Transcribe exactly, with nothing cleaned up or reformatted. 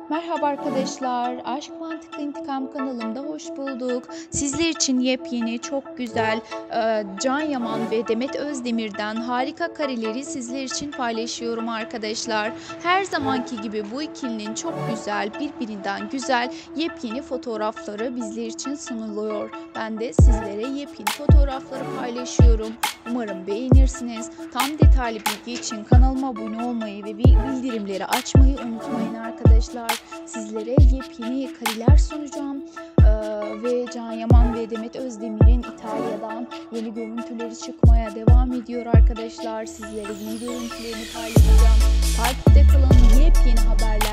Merhaba arkadaşlar, Aşk Mantıklı İntikam kanalımda hoş bulduk. Sizler için yepyeni, çok güzel e, Can Yaman ve Demet Özdemir'den harika kareleri sizler için paylaşıyorum arkadaşlar. Her zamanki gibi bu ikilinin çok güzel, birbirinden güzel yepyeni fotoğrafları bizler için sunuluyor. Ben de sizlere yepyeni fotoğrafları paylaşıyorum. Umarım beğenirsiniz. Tam detaylı bilgi için kanalıma abone olmayı ve bildirimleri açmayı unutmayın arkadaşlar. Sizlere yepyeni kareler sunacağım. Ee, ve Can Yaman ve Demet Özdemir'in İtalya'dan yeni görüntüleri çıkmaya devam ediyor arkadaşlar. Sizlere yeni görüntülerini paylaşacağım. Takipte kalın, yepyeni haberler